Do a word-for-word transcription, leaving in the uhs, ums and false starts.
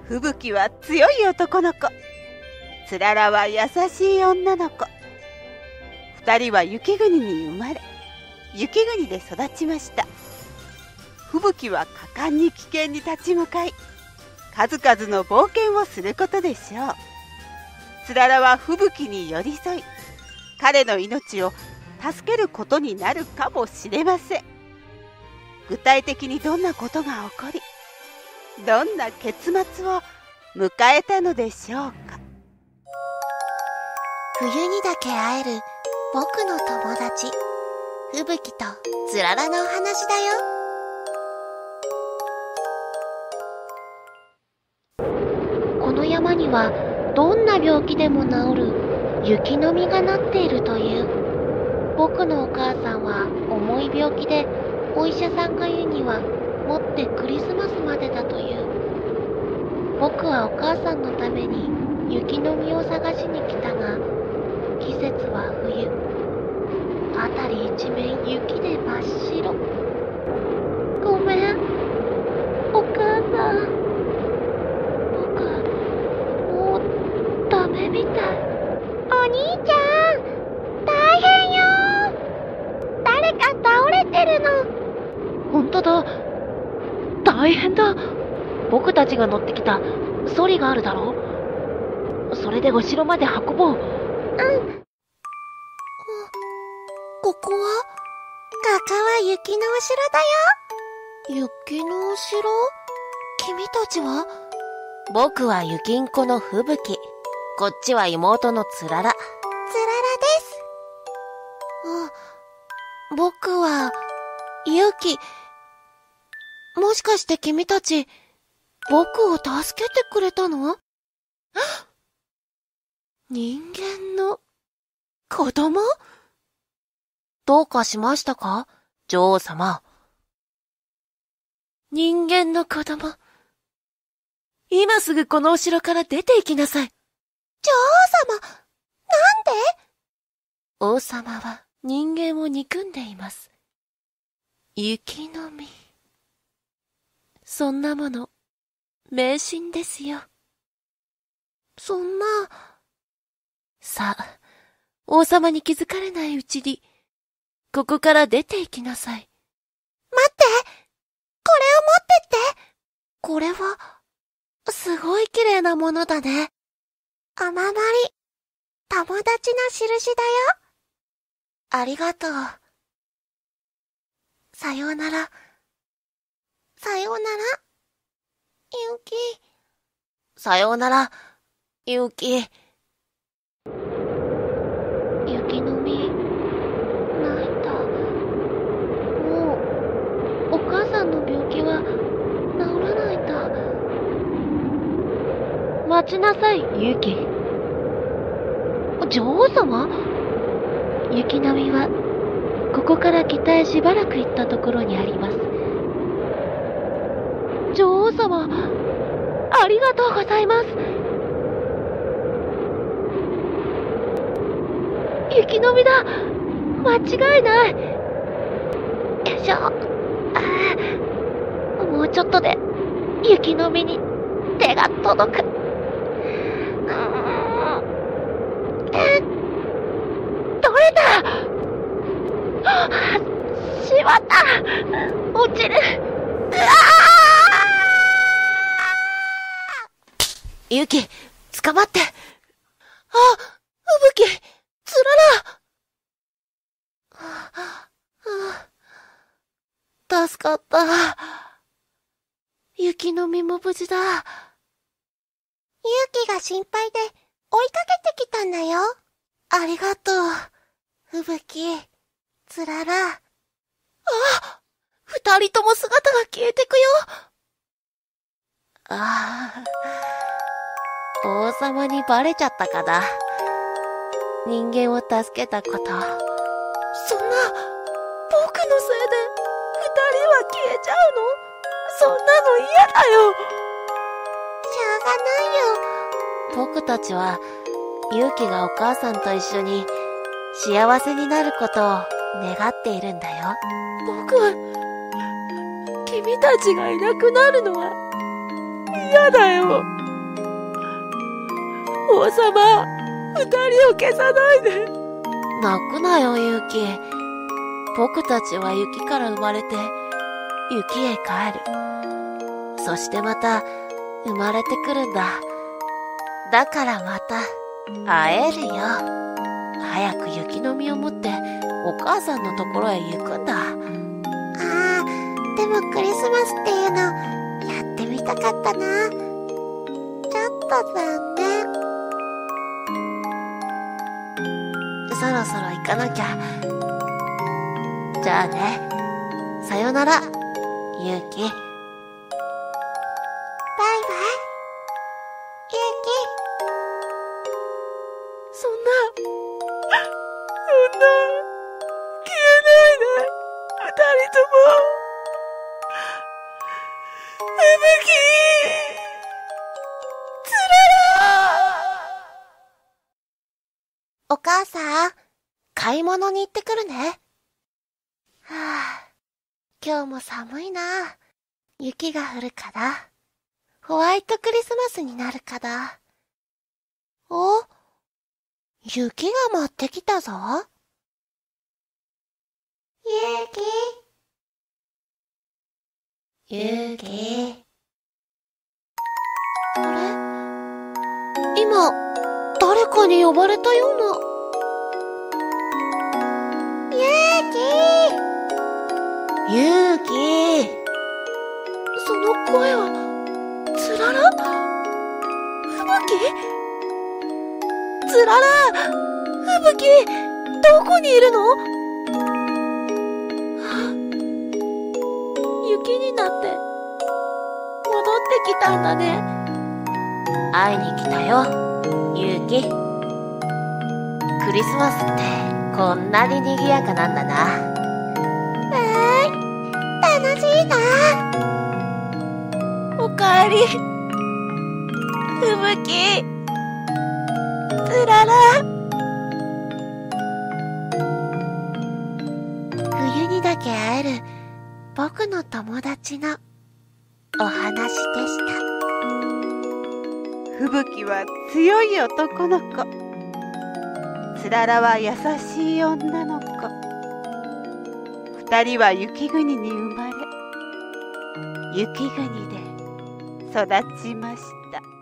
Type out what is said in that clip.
吹雪は強い男の子、つららは優しい女の子。二人は雪国に生まれ、雪国で育ちました。吹雪は果敢に危険に立ち向かい、数々の冒険をすることでしょう。つららは吹雪に寄り添い、彼の命を助けることになるかもしれません。具体的にどんなことが起こり、どんな結末を迎えたのでしょうか。 冬にだけ会える僕の友達、吹雪とつららのお話だよ。この山にはどんな病気でも治る雪の実がなっているという。僕のお母さんは重い病気で、お医者さんが言うにはもってクリスマスまでだという。僕はお母さんのために雪の実を探しに来たが、季節は冬。辺り一面雪で真っ白。ごめん、お母さん。僕、もうダメみたい。お兄ちゃん、大変よ。誰か倒れてるの。 ほんとだ。大変だ。僕たちが乗ってきたソリがあるだろ。それでお城まで運ぼう。うん。 ここは画家は雪のお城だよ。雪のお城？君たちは？ 僕は雪んこの吹雪。こっちは妹のつらら。つららです。あ、僕はゆき。もしかして君たち、僕を助けてくれたの？人間の子供？ どうかしましたか、女王様。 人間の子供。今すぐこのお城から出て行きなさい。女王様、なんで？ 王様は人間を憎んでいます。雪の実。そんなもの、迷信ですよ。 そんな。 さあ、王様に気づかれないうちに、ここから出て行きなさい。 待って！これを持ってって！これは、すごい綺麗なものだね。お守り、友達の印だよ。ありがとう。さようなら。さようなら、ゆき。 さようなら、ゆき。 雪の実、泣いた。もう、お母さんの病気は治らないんだ。 待ちなさい、ゆき。女王様？雪の実は、ここから北へしばらく行ったところにあります。女王様、ありがとうございます。雪の実だ。間違いない。よいしょ。あ、もうちょっとで雪の実に手が届く。うーん、え、取れた。しまった。落ちる。うわー！ゆき、捕まって。あ、 吹雪、つらら。助かった。雪の実も無事だ。ゆきが心配で追いかけてきたんだよ。ありがとう、吹雪、つらら。あ、二人とも姿が消えてくよ。 ああ、王様にバレちゃったかな。人間を助けたこと。 そんな、僕のせいで二人は消えちゃうの？そんなの嫌だよ。しょうがないよ。 僕たちは、ゆうきがお母さんと一緒に幸せになることを願っているんだよ。 僕は、君たちがいなくなるのは嫌だよ。 王様、二人を消さないで。泣くなよ、ユキ。僕たちは雪から生まれて、雪へ帰る。そしてまた、生まれてくるんだ。だからまた、会えるよ。早く雪の実を持って、お母さんのところへ行くんだ。ああ、 でもクリスマスっていうの、やってみたかったな。ちょっと残念。 そろそろ行かなきゃ。じゃあね。さよなら、ユキ。 バイバイ、ユキ。 そんな、そんな、消えないで、二人とも。ふぶき、つらら。 お母さん、買い物に行ってくるね。はあ、今日も寒いな。雪が降るかな。ホワイトクリスマスになるかな。お、雪が舞ってきたぞ。ゆき。ゆき。あれ？今、誰かに呼ばれたような。ゆき。 ユキ。 その声は、つらら？ふぶき？つらら、ふぶき、どこにいるの？雪になって、戻ってきたんだね。 会いに来たよ、ユキ。クリスマスってこんなに賑やかなんだな。 わーい、楽しいな。 おかえり、ふぶき。つらら。 冬にだけ会える僕の友達のお話でした。 吹雪は強い男の子。つららは優しい女の子。二人は雪国に生まれ、雪国で育ちました。